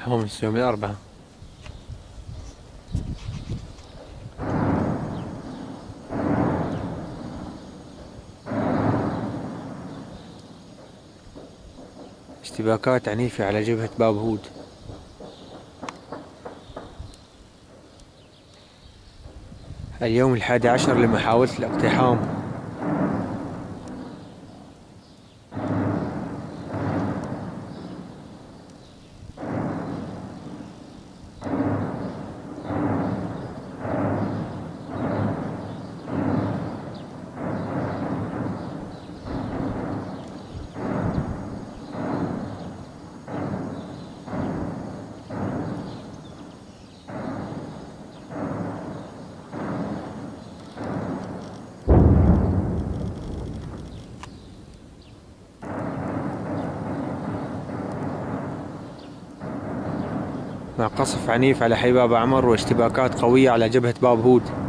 هومس يوم الأربعاء. اشتباكات عنيفة على جبهة باب هود. اليوم 11 لمحاولة الاقتحام. مع قصف عنيف على حي باب عمر واشتباكات قوية على جبهة باب هود.